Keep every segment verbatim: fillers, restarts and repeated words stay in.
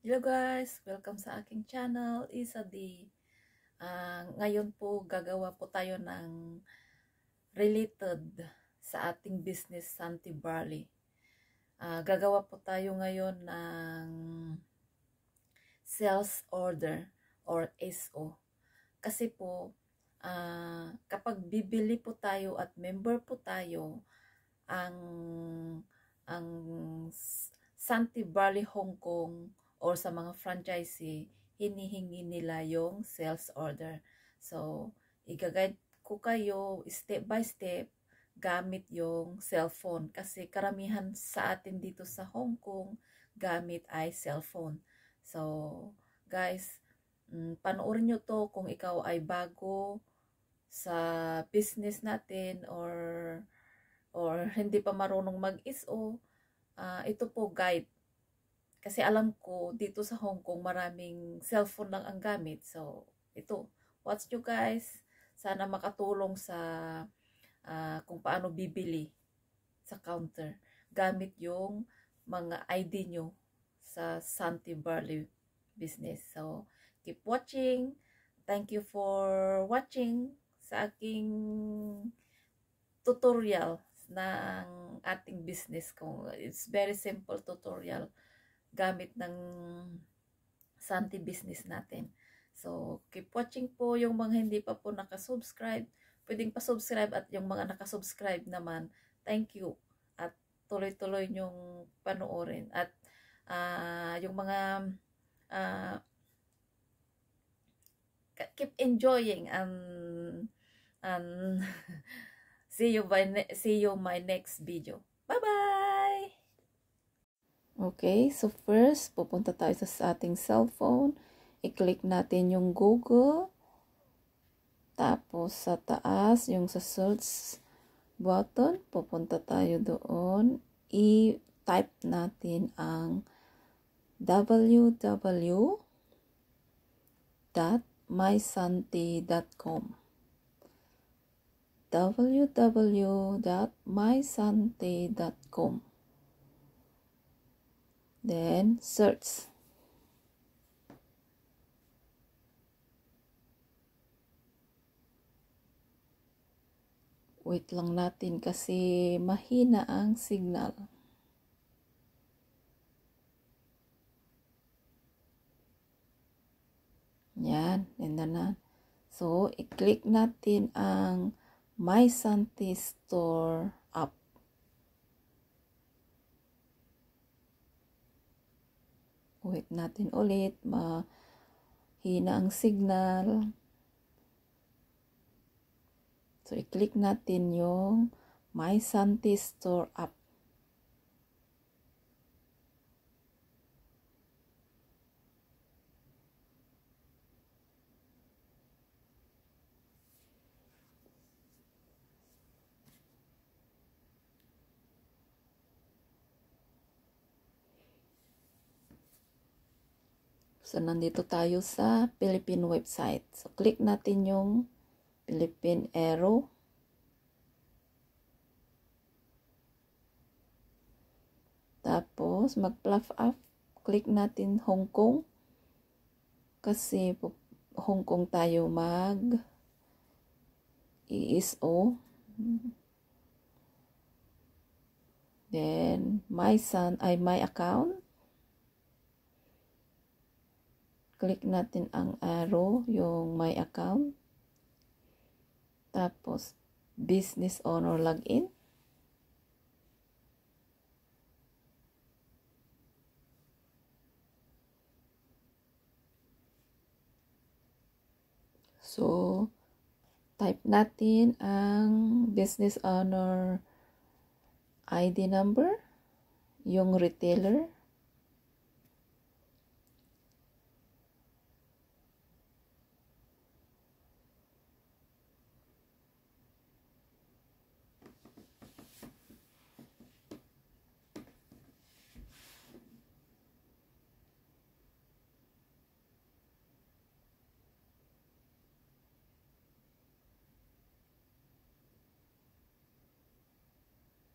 Hello guys! Welcome sa aking channel, Isa D. Uh, ngayon po gagawa po tayo ng related sa ating business, Santi Barley. Uh, gagawa po tayo ngayon ng sales order or S O. Kasi po, uh, kapag bibili po tayo at member po tayo, ang ang Santi Barley Hong Kong or sa mga franchisee, hinihingi nila yung sales order. So, i-guide ko kayo step by step gamit yung cellphone. Kasi karamihan sa atin dito sa Hong Kong, gamit ay cellphone. So, guys, mm, panoorin nyo to kung ikaw ay bago sa business natin or or hindi pa marunong mag-S O. Uh, ito po guide. Kasi alam ko, dito sa Hong Kong, maraming cellphone lang ang gamit. So, ito. Watch nyo guys. Sana makatulong sa uh, kung paano bibili sa counter. Gamit yung mga I D nyo sa Santi Barley business. So, keep watching. Thank you for watching sa aking tutorial ng ating business ko. It's very simple tutorial gamit ng Santi business natin. So, keep watching po. Yung mga hindi pa po nakasubscribe, pwedeng pa-subscribe, at yung mga nakasubscribe naman, thank you. At tuloy-tuloy nyong panoorin. At uh, yung mga uh, keep enjoying and and see you by see you my next video. Bye bye. Okay, so first pupunta tayo sa ating cellphone. I-click natin yung Google. Tapos sa taas yung sa search button, pupunta tayo doon. I-type natin ang w w w dot my santi dot com. w w w dot my santi dot com. Then search. Wait lang natin kasi mahina ang signal. Yan, yan na. So, i-click natin ang My Santi Store app. Wait natin ulit, mahina ang signal. So, i-click natin yung My Santi Store app. So, nandito tayo sa Philippine website. So, click natin yung Philippine arrow. Tapos, mag-fluff up. Click natin Hong Kong. Kasi Hong Kong tayo mag I S O. Then, my son, ay my account. Click natin ang arrow, yung my account. Tapos, business owner login. So, type natin ang business owner I D number, yung retailer,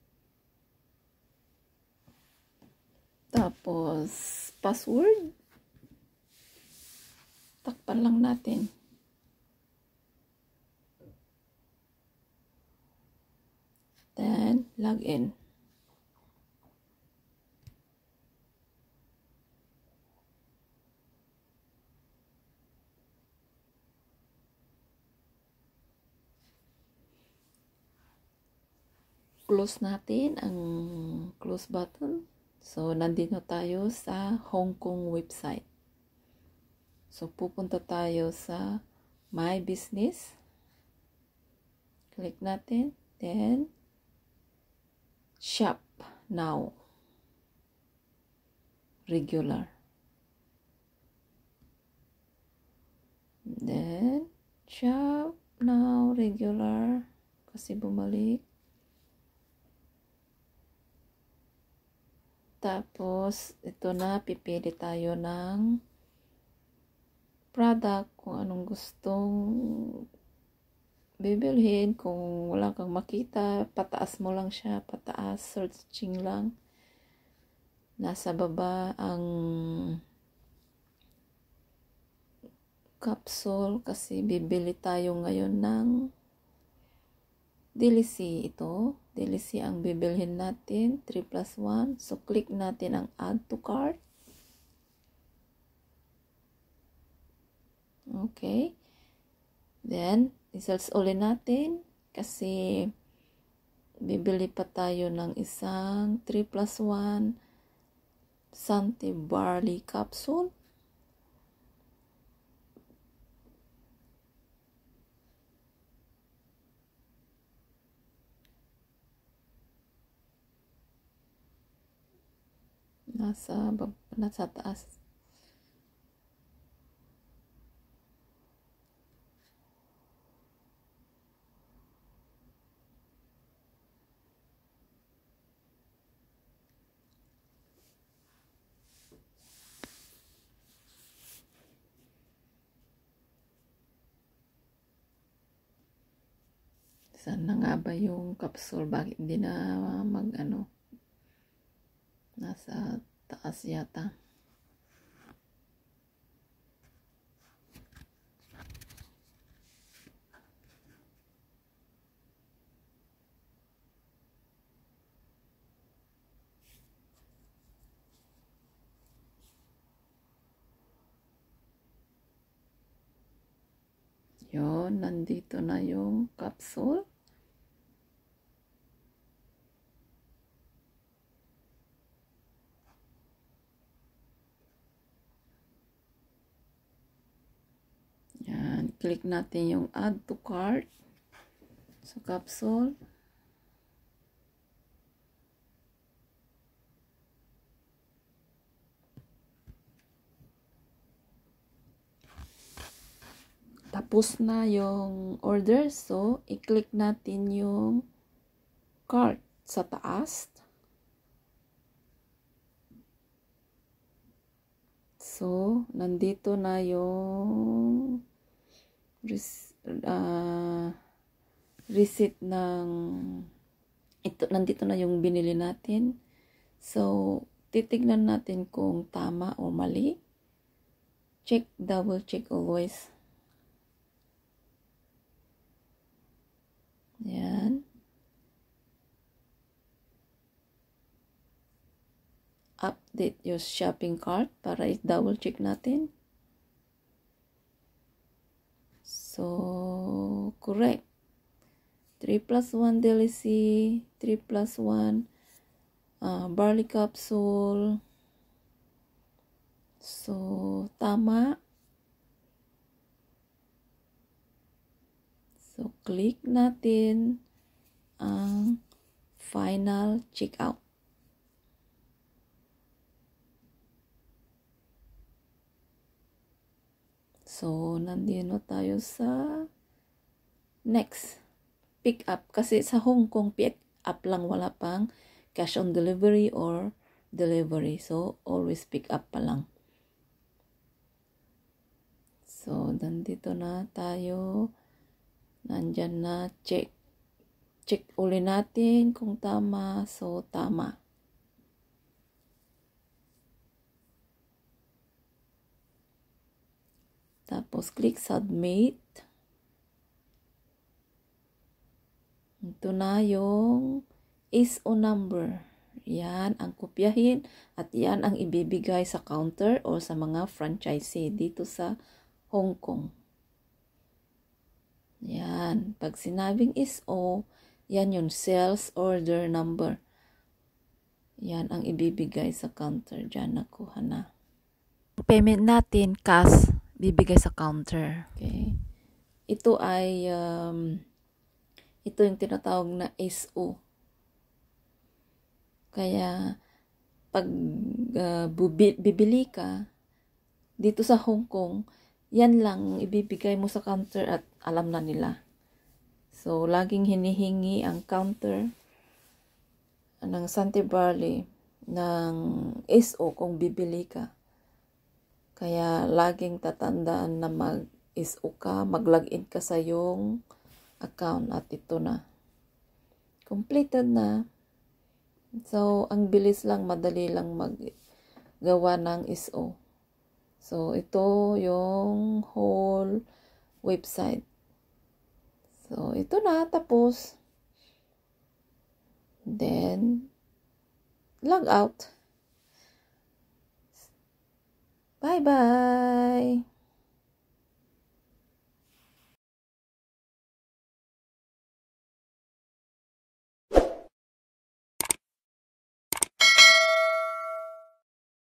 tapos password. Takpan lang natin. Then, log in. Close natin ang close button. So, nandito tayo sa Hong Kong website. So, pupunta tayo sa My Business. Click natin. Then, Shop Now. Regular. Then, Shop Now Regular. Kasi bumalik. Tapos, ito na, pipili tayo ng product, kung anong gustong bibilhin. Kung wala kang makita, pataas mo lang siya, pataas, searching lang. Nasa baba ang capsule kasi bibili tayo ngayon ng D L C ito. D L C ang bibilhin natin, three plus one. So, click natin ang add to cart. Okay. Then, results ulit natin kasi bibili pa tayo ng isang three plus one Santi Barley capsule. Nasa, nasa taas. Saan na nga ba yung capsule? Bakit hindi na mag ano? Nasa taas yata. Yun, nandito na yung capsule. Yan, click natin yung add to cart sa capsule. Tapos na yung order. So, i-click natin yung cart sa taas. So, nandito na yung uh, receipt ng ito, nandito na yung binili natin. So, titignan natin kung tama o mali. Check, double check always. Yan. Update your shopping cart para i-double check natin. So, correct. three plus one D L C, three plus one uh, barley capsule. So, tama. So, click natin ang final checkout. So, nandito tayo sa next. Pick up. Kasi sa Hong Kong, pick up lang, wala pang cash on delivery or delivery. So, always pick up pa lang. So, nandito na tayo. Nandyan na, check. Check uli natin kung tama. So, tama. Tapos, click submit. Ito na yung S O number. Yan ang kopyahin at yan ang ibibigay sa counter o sa mga franchisee dito sa Hong Kong. Yan. Pag sinabing S O, yan yung sales order number. Yan ang ibibigay sa counter. Diyan nakuha na. Payment natin, cash, bibigay sa counter. Okay. Ito ay, um, ito yung tinatawag na S O. Kaya, pag uh, bubi, bibili ka, dito sa Hong Kong, yan lang ibibigay mo sa counter at alam na nila. So, laging hinihingi ang counter ng Santee Barley ng S O kung bibili ka. Kaya, laging tatandaan na mag-S O ka, mag-login ka sa yung account at ito na. Completed na. So, ang bilis lang, madali lang maggawa ng S O. So, ito yung whole website. So, ito na, tapos. Then, log out. Bye-bye!